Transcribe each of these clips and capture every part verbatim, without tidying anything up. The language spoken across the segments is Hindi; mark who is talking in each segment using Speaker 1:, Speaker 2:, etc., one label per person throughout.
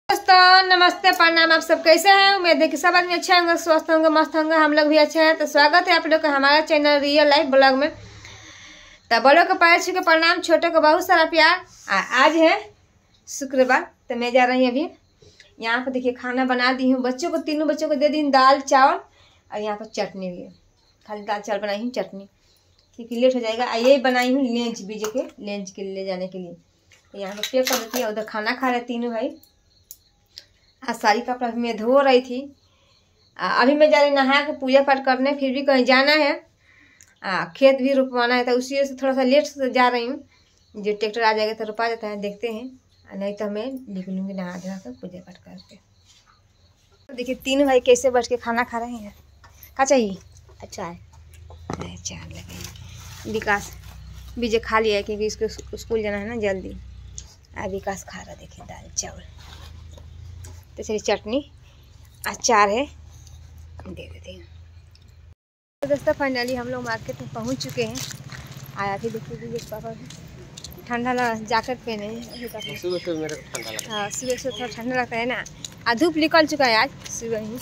Speaker 1: दोस्तों नमस्ते प्रणाम। आप सब कैसे हैं? उम्मीद है कि सब आदमी अच्छे होंगे, स्वस्थ होंगे, मस्त होंगे। हम लोग भी अच्छे हैं। तो स्वागत है आप लोग का हमारा चैनल रियल लाइफ ब्लॉग में। तो बड़ों को पैर छू के प्रणाम, छोटों को बहुत सारा प्यार। आ, आज है शुक्रवार, तो मैं जा रही हूँ अभी यहाँ पर। देखिए खाना बना दी हूँ, बच्चों को तीनों बच्चों को दे दी दाल चावल और यहाँ पर चटनी भी है। खाली दाल चावल बनाई हूँ, चटनी क्योंकि लेट हो जाएगा। ये बनाई हूँ लंच बीजे के लंच के ले जाने के लिए। तो यहाँ पर पैक कर देती है। उधर खाना खा रहे तीनों भाई। आज सारी कपड़ा मैं धो रही थी। आ, अभी मैं जा रही नहा के पूजा पाठ करने, फिर भी कहीं जाना है। आ, खेत भी रुपवाना है, तो उसी से थोड़ा सा लेट से जा रही हूँ। जो ट्रैक्टर आ जाएगा तो रुपा जाता है, देखते हैं। नहीं तो मैं निकलूँगी नहा धोा कर पूजा पाठ करके। तो देखिए तीनों भाई कैसे बैठ के खाना खा रहे हैं। क्या चाहिए? अच्छा है चार लगे। विकास बीजे खा लिया है क्योंकि इसको स्कूल जाना है ना जल्दी। आ विकास खा रहा, देखिए दाल चावल। तो चलिए चटनी अचार है, दे देते हैं। तो दोस्तों फाइनली हम लोग मार्केट में पहुंच चुके हैं। आया फिर देखिए पापा ठंडा लगा, जैकेट पहने हैं। सुबह सुबह मेरे को ठंडा लगता है। हाँ सुबह सुबह थोड़ा ठंडा लगता है ना। आज धूप निकल चुका है आज सुबह ही।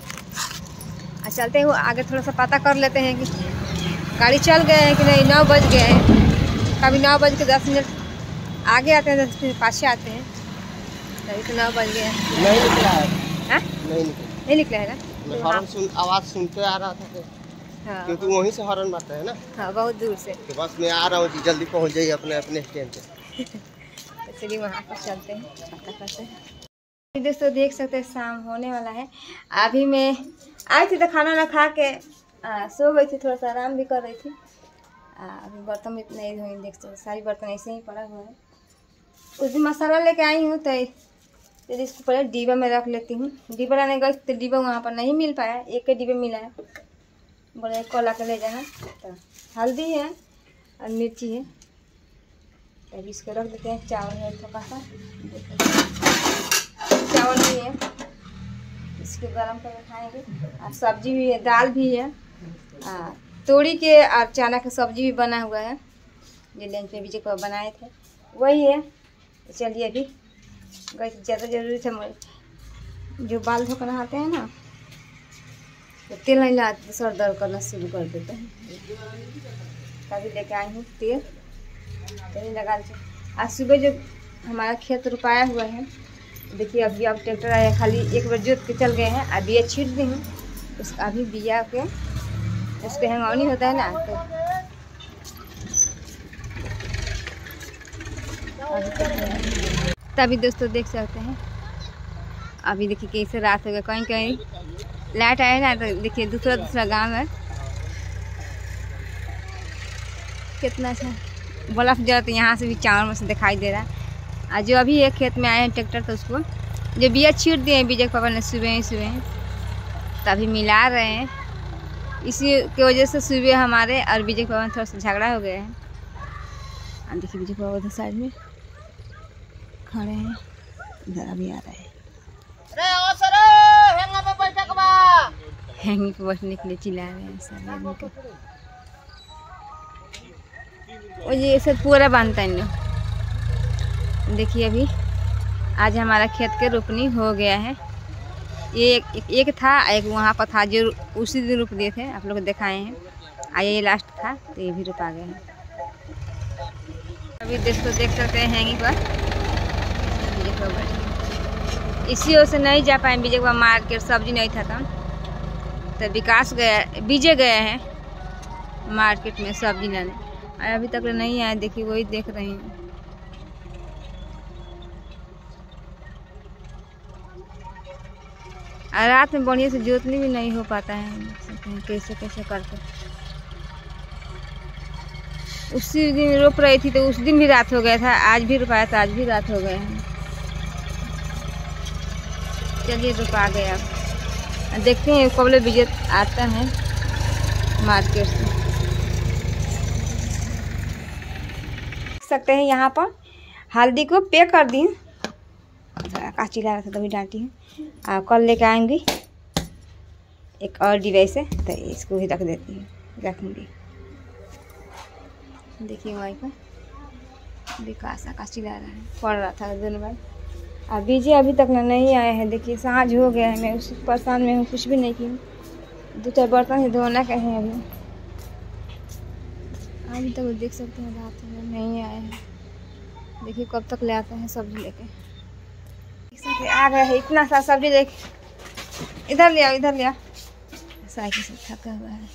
Speaker 1: आज चलते हैं आगे, थोड़ा सा पता कर लेते हैं कि गाड़ी चल गए हैं कि नहीं। नौ बज गए हैं, कभी नौ बज के दस मिनट आगे आते हैं, दस मिनट पाछे आते हैं। अभी तो नौ बज गए हैं।
Speaker 2: नहीं निकला है।
Speaker 1: हाँ?
Speaker 2: नहीं निकला
Speaker 1: नहीं निकला है ना।
Speaker 2: मैं हॉर्न सुन आवाज़ सुनते आ रहा था।
Speaker 1: हाँ
Speaker 2: क्योंकि वहीं से हॉर्न मारता है ना।
Speaker 1: हाँ बहुत दूर से।
Speaker 2: तो बस मैं आ रहा हूँ जी, जल्दी पहुँच जाइए अपने अपने स्टैंड पे।
Speaker 1: तो चलिए वहाँ पर चलते हैं, पता करते हैं। दोस्तों देख सकते हैं शाम होने वाला है। अभी मैं आई थी तो खाना ना खा के आ, सो गई थी, थोड़ा सा आराम भी कर रही थी। आ, अभी बर्तन भी नहीं धोई, देख सकते सारी बर्तन ऐसे ही पड़ा हुआ है। उस दिन मसाला लेके आई हूँ तो तो इसको पहले डिब्बा में रख लेती हूँ। डिब्बा लाने गई तो डिब्बा वहाँ पर नहीं मिल पाया, एक के डिब्बे मिला है। बोले एक को ला के ले जाना। तो हल्दी है और मिर्ची है, तो इसको रख देते हैं। चावल है थोड़ा सा, चावल भी है, इसको गरम करके खाएंगे। और सब्जी भी है, दाल भी है। तोरी के और चना का सब्जी भी बना हुआ है, जो लंच में बीजे को बनाए थे वही है। तो चलिए अभी गई ज़्यादा ज़रूरी था। जो बाल धो कर नहाते हैं ना, तो तेल नहीं लगाते तो सर दर्द करना शुरू कर देते हैं। तभी लेके आई हूँ तेल, तेल लगा लीजिए। आज सुबह जो हमारा खेत रुपाया हुआ है, देखिए अभी अब ट्रैक्टर आया, खाली एक बार जोत के चल गए हैं। अब बिया छीट दी हूँ, उसका अभी बिया के उसके हैंगौनी होता है ना, तो तभी दोस्तों देख सकते हैं। अभी देखिए कैसे रात हो गया, कहीं कहीं लाइट आए ना, तो देखिए दूसरा दूसरा गांव है। कितना अच्छा बल्ब जला, तो यहाँ से भी चावल में से दिखाई दे रहा है। और जो अभी एक खेत में आए हैं ट्रैक्टर, तो उसको जो बिया छीट दिए हैं बीजे के पापा ने सुबह ही सुबह, तभी मिला रहे हैं। इसी की वजह से सुबह हमारे और बीजे के पापा में थोड़ा सा झगड़ा हो गया है। और देखिए बीजे के पापा उधर साइड में खड़े हैं, इधर अभी आ रहे हैं। हैंगी पे बैठने के लिए चिल्ला रहे हैं सब आदमी को। और ये सब पूरा बांधता है। देखिए अभी आज हमारा खेत के रोपनी हो गया है। ये एक, एक, एक था, एक वहाँ पर था जो उसी दिन रोप दिए थे, आप लोग दिखाए हैं। आ ये लास्ट था, तो ये भी रोपा गया है। अभी दोस्तों देख सकते हैं हैंगी पर इसी ओर से नहीं जा पाए बीजे के मार्केट, सब्जी नहीं था तब। तो विकास गया, बीजे गए हैं मार्केट में सब्जी लाने, और अभी तक नहीं आए। देखिए वही देख रहे हैं। और रात में बढ़िया से जोतनी भी नहीं हो पाता है, कैसे कैसे करके। उसी दिन रोप रही थी तो उस दिन भी रात हो गया था, आज भी रोपाया था, आज भी रात हो गया है। चलिए रुपा गया। अब देखते हैं कब बीजे आता है मार्केट से। देख सकते हैं यहाँ पर हल्दी को पैक कर दी। काची ला रहा था तभी डांटी हूँ। कल लेके आएंगी एक और डिवाइस है, तो इसको ही रख देती हूँ, रखूँगी। देखिए वहीं पर विकास आकाश चिल्ला रहा है, पढ़ रहा था दोनों भाई। अभी जी अभी तक ना नहीं आए हैं। देखिए साँझ हो गया है, मैं उस परेशान में हूँ, कुछ भी नहीं की। दो चार बर्तन ही धोना का है अभी। अभी तक तो देख सकते हैं रात में नहीं आए हैं। देखिए कब तक ले आते हैं सब्जी लेके। देख सकते आ गए हैं इतना सा सब्जी लेके। इधर ले आओ, इधर ले आओ। साइकिल से थका हुआ है।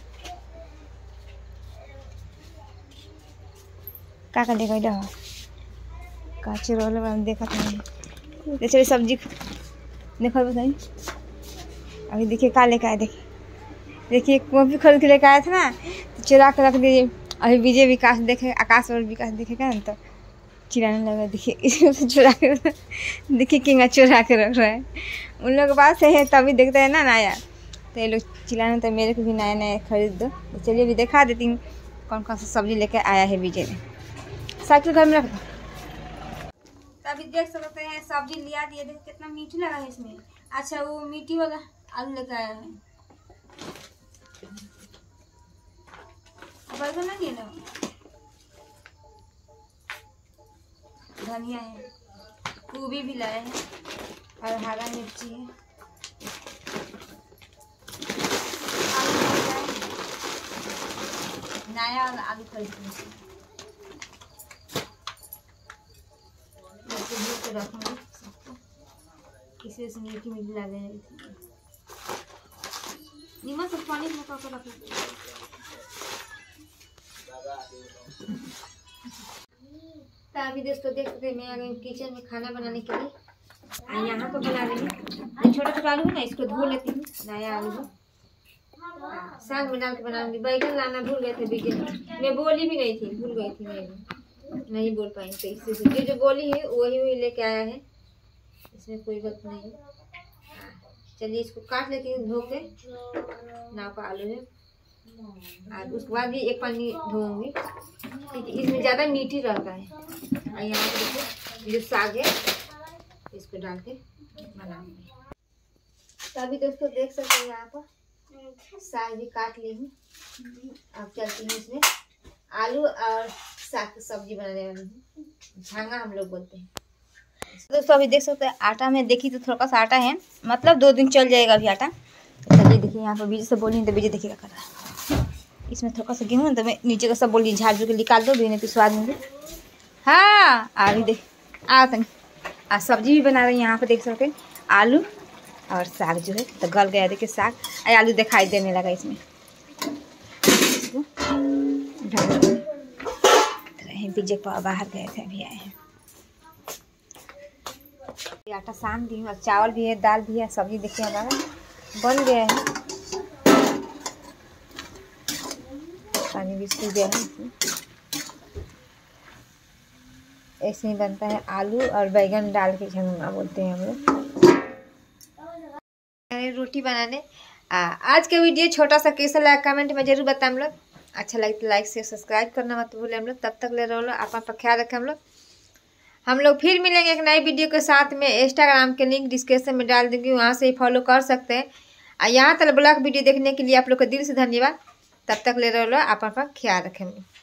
Speaker 1: का का लेकर इधर काचे रोल वाला देखा था नहीं। चलिए सब्जी देखो बताइए। अभी देखिए का लेकर आए। देखिए देखिए कॉपी खोल के लेकर आए थे ना, तो चुरा के रख दीजिए। अभी विजय विकास देखे, आकाश और विकास देखेगा ना तो चिल्लाने लगा। देखिए इसमें चुरा के देखिए किंगा चुरा के रख रहा है। उन लोग के पास है तभी देखते हैं ना नया, तो ये लोग चिल्लाने तो मेरे को भी नया नया खरीद दो। तो चलिए अभी दिखा देती हूँ कौन कौन सा सब्जी लेकर आया है विजय ने। साइकिल घर में रख दो। तो अभी देख सकते हैं सब्जी लिया दिए। देखो कितना मीठी लगा है इसमें। अच्छा वो मीठी वाला आलू लेकर आया है। बैगन नहीं है ना, धनिया है, गोभी भी लाए हैं और हरा मिर्ची है। आलू नया वाला आलू खरीद रखूंगी सबको, किसी से मीठी मीठी लगे। नीमक से पानी में पका रख। तो अभी दोस्तों देख सकते हैं मैं आ गई किचन में खाना बनाने के लिए। यहाँ पर बना रही हूँ छोटा छोटा आलू है ना, इसको धो लेती हूँ। नया आलू साग में डाल के बनाऊंगी। बैगन लाना भूल गए थे बीजे, मैं बोली भी नहीं थी, भूल गई थी, मैं नहीं बोल पाई। तो इससे जो जो बोली है वही वही लेके आया है, इसमें कोई बात नहीं। चलिए इसको काट लेती हूँ धो के। नाव का आलू है और उसके बाद भी एक पानी धोऊंगी क्योंकि इसमें ज़्यादा मीठी रहता है। और यहाँ पर देखिए जो साग है इसको डाल के बनाऊंगी। तो अभी दोस्तों देख सकते हैं यहाँ पर साग भी काट ली हूँ। अब चलती हूँ इसमें आलू और साग की सब्जी बनाने वाली हूँ। झांगा हम लोग बोलते हैं। दोस्तों अभी देख सकते हैं आटा में देखी तो थोड़ा सा आटा है, मतलब दो दिन चल जाएगा अभी आटा। चलिए देखिए यहाँ पर बीजे से बोली तो बीजे देखिएगा कर रहा है। इसमें थोड़ा सा गेहूँ तो मैं नीचे का सब बोली झाड़ झूड़ के निकाल दो, भी नहीं तो स्वाद में। हाँ अभी देख आ तक आ सब्जी भी बना रही हैं यहाँ पर देख सकते हैं। आलू और साग जो है तो गल गया। देखिए साग और आलू दिखाई देने लगा इसमें। बीजे बाहर गए थे अभी आए हैं। आटा सान दी और चावल भी है, दाल भी है, सब्जी देखिए हमारा बन गया है। पानी भी सूख गया है। ऐसे ही बनता है आलू और बैगन डाल के झंगा बोलते हैं हम लोग। रोटी बनाने आ, आज का वीडियो छोटा सा कैसा लगा कमेंट में जरूर बताएं हम लोग। अच्छा लगे तो लाइक से सब्सक्राइब करना मत भूलें हम लोग। तब तक ले रहो अपन पर ख्याल रखें हम लोग। हम लोग फिर मिलेंगे एक नई वीडियो के साथ में। इंस्टाग्राम के लिंक डिस्क्रिप्शन में डाल दूंगी, वहाँ से ही फॉलो कर सकते हैं। और यहाँ तक ब्लॉग वीडियो देखने के लिए आप लोग का दिल से धन्यवाद। तब तक ले रहो अपन पर ख्याल रखें।